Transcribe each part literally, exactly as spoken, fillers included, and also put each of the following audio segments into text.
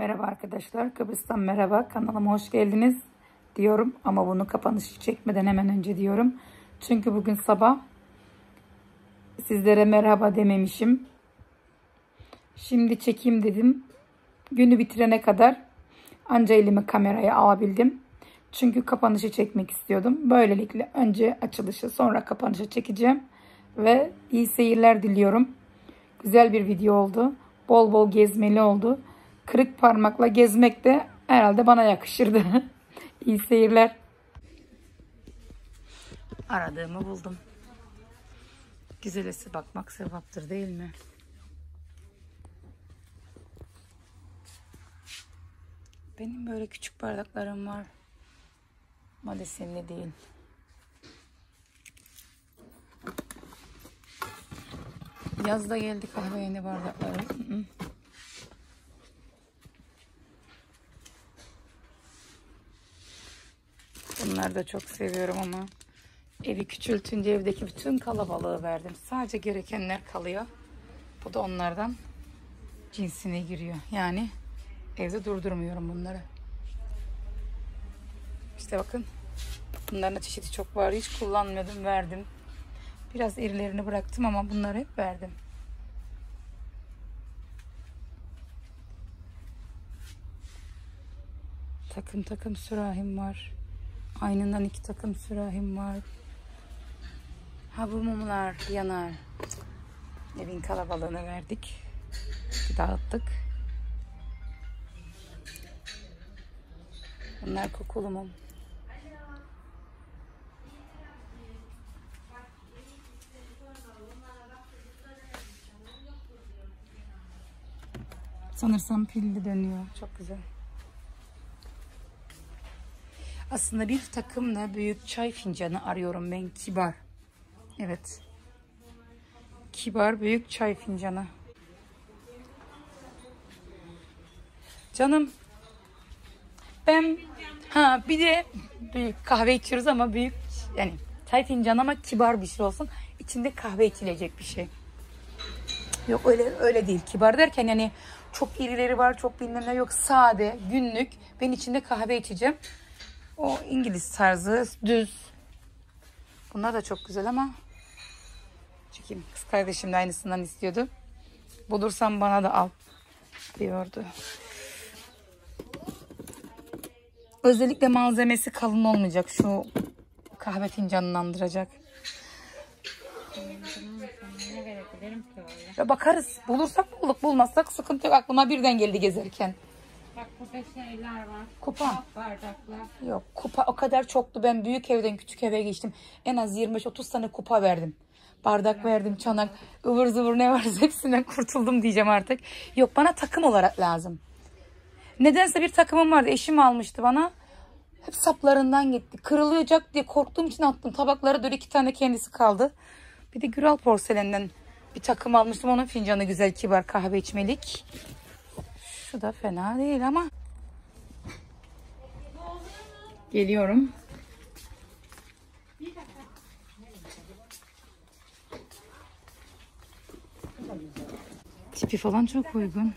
Merhaba arkadaşlar, Kıbrıs'tan merhaba. Kanalıma hoş geldiniz diyorum ama bunu kapanışı çekmeden hemen önce diyorum. Çünkü bugün sabah sizlere merhaba dememişim. Şimdi çekeyim dedim. Günü bitirene kadar anca elimi kameraya alabildim. Çünkü kapanışı çekmek istiyordum. Böylelikle önce açılışı sonra kapanışı çekeceğim. Ve iyi seyirler diliyorum. Güzel bir video oldu. Bol bol gezmeli oldu. Kırık parmakla gezmek de herhalde bana yakışırdı. İyi seyirler. Aradığımı buldum. Güzelesi bakmak sevaptır değil mi? Benim böyle küçük bardaklarım var. Ama desenli değil. Yazda geldi kahve yeni bardakları. Hı hı. Bunları da çok seviyorum ama evi küçültünce evdeki bütün kalabalığı verdim. Sadece gerekenler kalıyor. Bu da onlardan cinsine giriyor. Yani evde durdurmuyorum bunları. İşte bakın. Bunların da çeşidi çok var. Hiç kullanmıyordum. Verdim. Biraz irilerini bıraktım ama bunları hep verdim. Takım takım sürahim var. Aynından iki takım sürahim var. Ha bu mumlar yanar. Evin kalabalığını verdik. Dağıttık. Bunlar kokulu mum. Sanırsam pilli dönüyor. Çok güzel. Aslında bir takımla büyük çay fincanı arıyorum ben. Kibar. Evet. Kibar büyük çay fincanı. Canım. Ben ha bir de büyük kahve içiyoruz ama büyük yani çay fincanı ama kibar bir şey olsun. İçinde kahve içilecek bir şey. Yok öyle öyle değil. Kibar derken yani çok irileri var, çok bilmem ne yok. Sade, günlük. Ben içinde kahve içeceğim. O İngiliz tarzı, düz. Bunlar da çok güzel ama çekeyim. Kız kardeşim de aynısından istiyordu. Bulursan bana da al diyordu. Özellikle malzemesi kalın olmayacak. Şu kahve fincanını andıracak. Ya bakarız. Bulursak bulduk. Bulmazsak sıkıntı yok. Aklıma birden geldi gezerken. Bak burada şeyler var. Kupa. Bardaklar. Yok kupa o kadar çoktu. Ben büyük evden küçük eve geçtim. En az yirmi beş otuz tane kupa verdim. Bardak verdim, çanak, ıvır zıvır ne varsa hepsinden kurtuldum diyeceğim artık. Yok bana takım olarak lazım. Nedense bir takımım vardı. Eşim almıştı bana. Hep saplarından gitti. Kırılacak diye korktuğum için attım. Tabaklara dört iki tane kendisi kaldı. Bir de Güral porselenden bir takım almıştım. Onun fincanı güzel kibar kahve içmelik. Şu da fena değil ama. Geliyorum. Tipi falan çok uygun.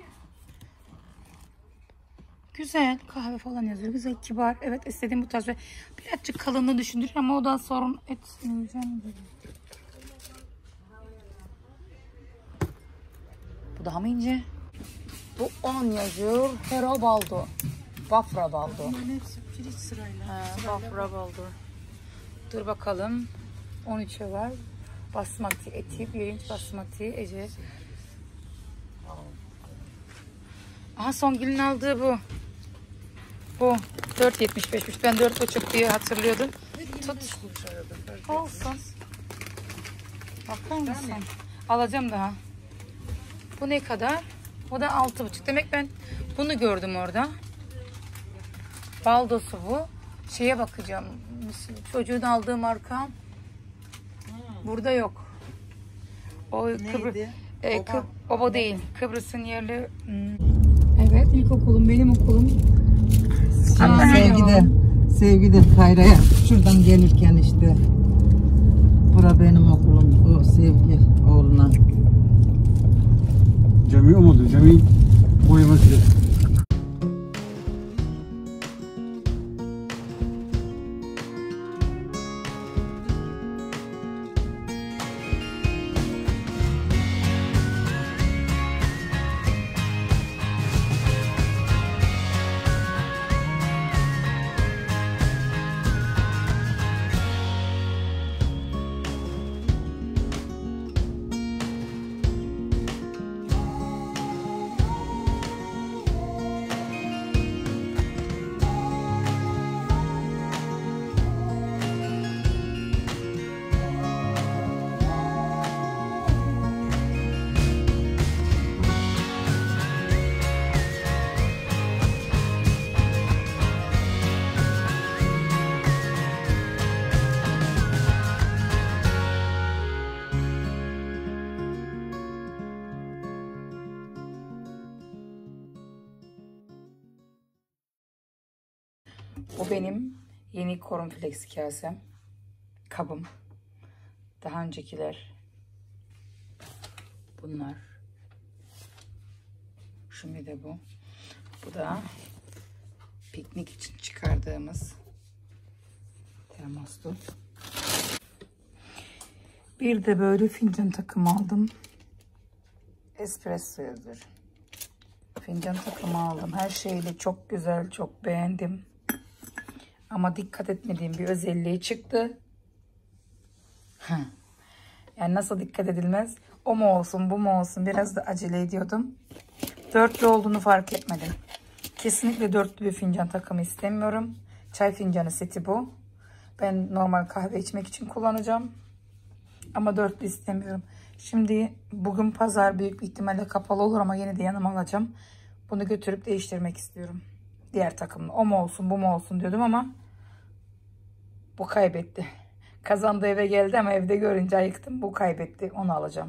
Güzel. Kahve falan yazıyor. Güzel, kibar. Evet istediğim bu tarz. Birazcık kalınlığı düşündürür ama o da sorun etmeyeceğim. Bu daha mı ince? Bu on yazıyor. Hero Baldo. Bafra Baldo. Bunların hepsi pirinç sırayla. Ha, Bafra Baldo. Dur bakalım. on üçe var. Basmati eti. Birinci basmati. Ece. Aha Songül'ün aldığı bu. Bu. dört yetmiş beşmiş. Ben dört buçuk diye hatırlıyordum. Tut. Olsun. Bakar mısın? Alacağım daha. Bu ne kadar? O da altı buçuk. Demek ben bunu gördüm orada. Baldosu bu. Şeye bakacağım. Çocuğun aldığı marka. Burada yok. O Kıbrıs. E, Kıb Oba değil. Kıbrıs'ın yerli. Hmm. Evet ilkokulum benim okulum. Aa, sevgide, sevgide Kayra'ya şuradan gelirken işte. Bura benim okulum. O Sevgi oğluna. Cami olmadı. Cami boyaması. Bu benim yeni cornflakes kasem. Kabım. Daha öncekiler bunlar. Şimdi de bu. Bu da piknik için çıkardığımız termoslu. Bir de böyle fincan takımı aldım. Espresso'dur. Fincan takımı aldım. Her şeyle çok güzel, çok beğendim. Ama dikkat etmediğim bir özelliği çıktı. Yani nasıl dikkat edilmez? O mu olsun, bu mu olsun? Biraz da acele ediyordum. Dörtlü olduğunu fark etmedim. Kesinlikle dörtlü bir fincan takımı istemiyorum. Çay fincanı seti bu. Ben normal kahve içmek için kullanacağım. Ama dörtlü istemiyorum. Şimdi bugün pazar büyük bir ihtimalle kapalı olur ama yine de yanıma alacağım. Bunu götürüp değiştirmek istiyorum. Diğer takımla. O mu olsun, bu mu olsun diyordum ama bu kaybetti. Kazandı, eve geldi ama evde görünce ayıktım. Bu kaybetti. Onu alacağım.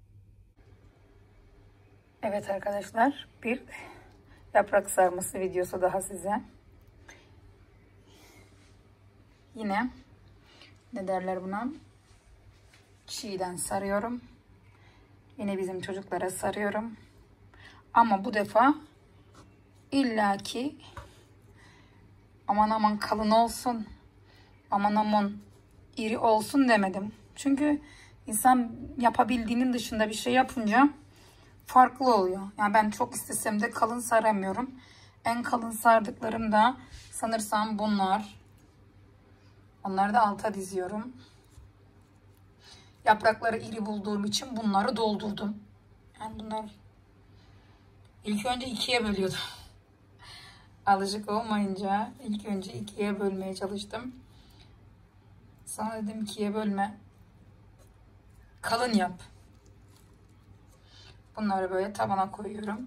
Evet arkadaşlar, bir yaprak sarması videosu daha size. Yine ne derler buna? Çiğden sarıyorum. Yine bizim çocuklara sarıyorum. Ama bu defa illaki aman aman kalın olsun, aman aman iri olsun demedim. Çünkü insan yapabildiğinin dışında bir şey yapınca farklı oluyor. Yani ben çok istesem de kalın saramıyorum. En kalın sardıklarım da sanırsam bunlar. Onları da alta diziyorum. Yaprakları iri bulduğum için bunları doldurdum. Yani bunlar ilk önce ikiye bölüyordum. Alışık olmayınca ilk önce ikiye bölmeye çalıştım. Sonra dedim ikiye bölme. Kalın yap. Bunları böyle tabana koyuyorum.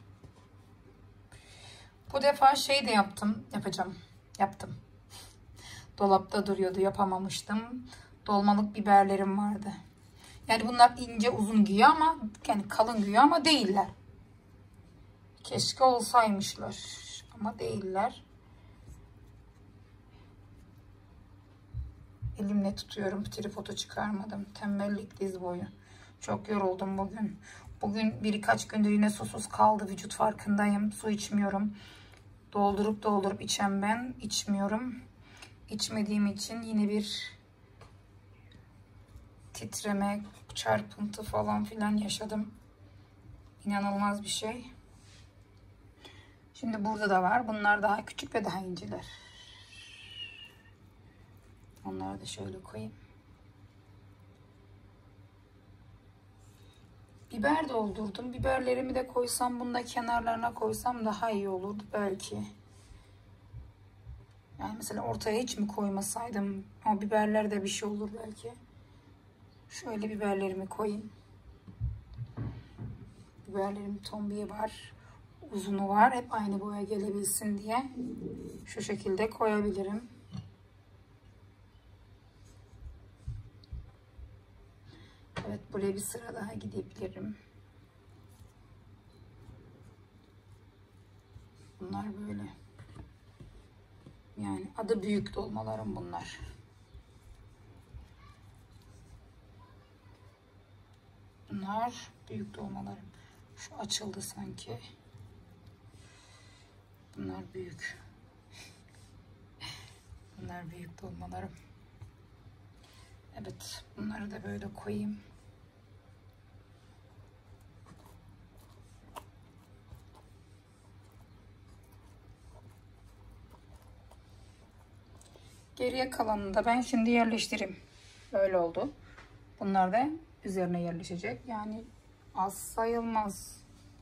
Bu defa şey de yaptım. Yapacağım. Yaptım. Dolapta duruyordu. Yapamamıştım. Dolmalık biberlerim vardı. Yani bunlar ince uzun güya ama yani kalın güya ama değiller. Keşke olsaymışlar. Ama değiller. Elimle tutuyorum. Tripodu çıkarmadım. Tembellik diz boyu. Çok yoruldum bugün. Bugün birkaç gündür yine susuz kaldı vücut, farkındayım. Su içmiyorum. Doldurup doldurup içen ben. İçmiyorum. İçmediğim için yine bir titreme, çarpıntı falan filan yaşadım. İnanılmaz bir şey. Şimdi burada da var. Bunlar daha küçük ve daha inceler. Onları da şöyle koyayım. Biber doldurdum. Biberlerimi de koysam, bunu da kenarlarına koysam daha iyi olurdu belki. Yani mesela ortaya hiç mi koymasaydım? Ama biberlerde bir şey olur belki. Şöyle biberlerimi koyayım. Biberlerim tombiği var. Uzunu var. Hep aynı boya gelebilsin diye. Şu şekilde koyabilirim. Evet, buraya bir sıra daha gidebilirim. Bunlar böyle. Yani adı büyük dolmalarım bunlar. Bunlar büyük dolmalarım. Şu açıldı sanki. Bunlar büyük. Bunlar büyük dolmalarım. Evet, bunları da böyle koyayım. Geriye kalanını da ben şimdi yerleştireyim. Böyle oldu. Bunlar da üzerine yerleşecek. Yani az sayılmaz.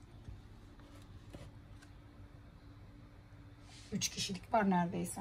Üç kişilik var neredeyse.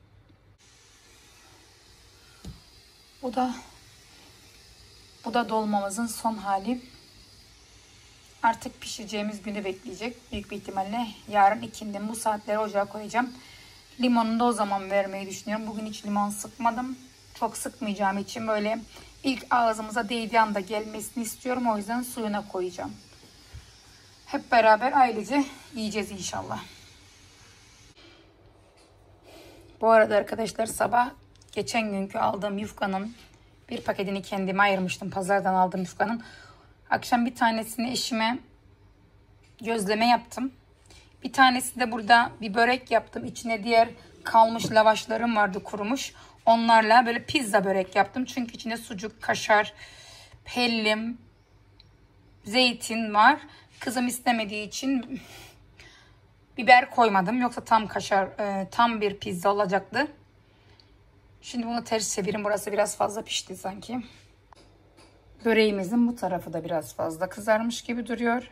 Bu da bu da dolmamızın son hali. Artık pişireceğimiz günü bekleyecek. Büyük bir ihtimalle yarın ikindi bu saatleri ocağa koyacağım. Limonunu da o zaman vermeyi düşünüyorum. Bugün hiç limon sıkmadım. Çok sıkmayacağım için böyle ilk ağzımıza değdiği anda gelmesini istiyorum. O yüzden suyuna koyacağım. Hep beraber ailece yiyeceğiz inşallah. Bu arada arkadaşlar sabah geçen günkü aldığım yufkanın bir paketini kendime ayırmıştım. Pazardan aldığım yufkanın. Akşam bir tanesini eşime gözleme yaptım. Bir tanesi de burada bir börek yaptım. İçine diğer kalmış lavaşlarım vardı, kurumuş. Onlarla böyle pizza börek yaptım. Çünkü içinde sucuk, kaşar, hellim, zeytin var. Kızım istemediği için biber koymadım. Yoksa tam kaşar, e, tam bir pizza olacaktı. Şimdi bunu ters çevirin. Burası biraz fazla pişti sanki. Böreğimizin bu tarafı da biraz fazla kızarmış gibi duruyor.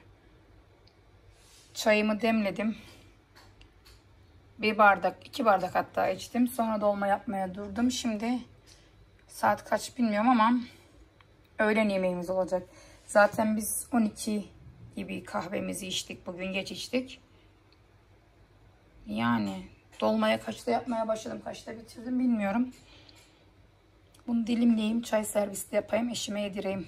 Çayımı demledim. Bir bardak, iki bardak hatta içtim. Sonra dolma yapmaya durdum. Şimdi saat kaç bilmiyorum ama öğlen yemeğimiz olacak. Zaten biz on iki gibi kahvemizi içtik. Bugün geç içtik. Yani dolmaya kaçta yapmaya başladım, kaçta bitirdim bilmiyorum. Bunu dilimleyeyim, çay servisi yapayım, eşime yedireyim.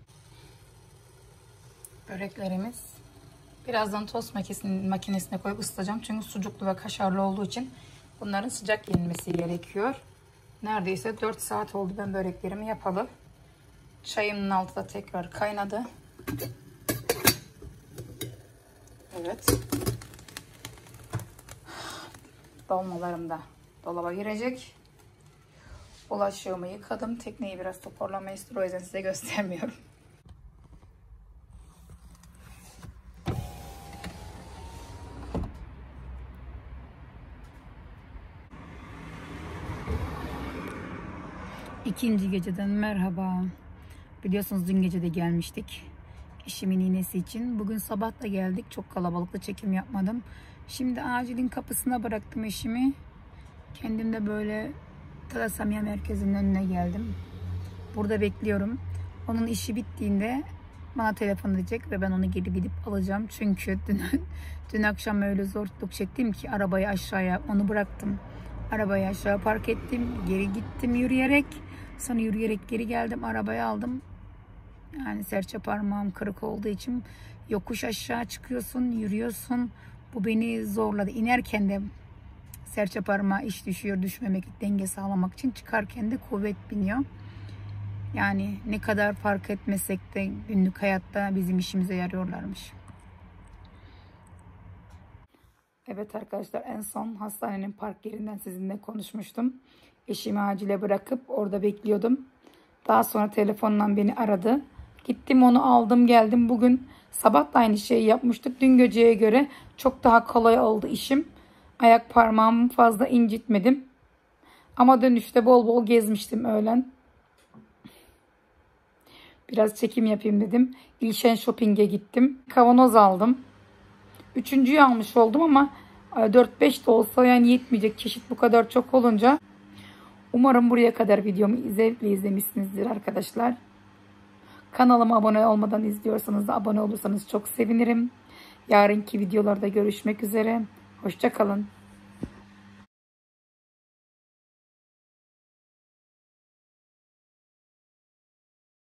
Böreklerimiz. Birazdan tost makinesine, makinesine koyup ısıtacağım. Çünkü sucuklu ve kaşarlı olduğu için bunların sıcak yenilmesi gerekiyor. Neredeyse dört saat oldu ben böreklerimi yapalı. Çayımın altı da tekrar kaynadı. Evet. Dolmalarım da dolaba girecek. Bulaşığımı yıkadım. Tekneyi biraz toparlamayı istiyorum. O yüzden size göstermiyorum. İkinci geceden merhaba. Biliyorsunuz dün gece de gelmiştik. Eşimin iğnesi için. Bugün sabah da geldik. Çok kalabalıklı, çekim yapmadım. Şimdi acilin kapısına bıraktım eşimi. Kendim de böyle Talasamiye merkezinin önüne geldim. Burada bekliyorum. Onun işi bittiğinde bana telefon edecek ve ben onu geri gidip alacağım. Çünkü dün, dün akşam öyle zorluk çektim ki arabayı aşağıya onu bıraktım. Arabayı aşağı park ettim. Geri gittim yürüyerek. Sonra yürüyerek geri geldim. Arabayı aldım. Yani serçe parmağım kırık olduğu için yokuş aşağı çıkıyorsun, yürüyorsun. Bu beni zorladı. İnerken de serçe parmağı iş düşüyor. Düşmemek, denge sağlamak için. Çıkarken de kuvvet biniyor. Yani ne kadar fark etmesek de günlük hayatta bizim işimize yarıyorlarmış. Evet arkadaşlar, en son hastanenin park yerinden sizinle konuşmuştum. Eşimi acile bırakıp orada bekliyordum. Daha sonra telefonla beni aradı. Gittim onu aldım geldim. Bugün sabah da aynı şeyi yapmıştık. Dün geceye göre çok daha kolay oldu işim. Ayak parmağımı fazla incitmedim. Ama dönüşte bol bol gezmiştim öğlen. Biraz çekim yapayım dedim. İlşen Shopping'e gittim. Kavanoz aldım. Üçüncüyü almış oldum ama dört beş de olsa yani yetmeyecek, çeşit bu kadar çok olunca. Umarım buraya kadar videomu zevkle izlemişsinizdir arkadaşlar. Kanalıma abone olmadan izliyorsanız da abone olursanız çok sevinirim. Yarınki videolarda görüşmek üzere. Hoşça kalın.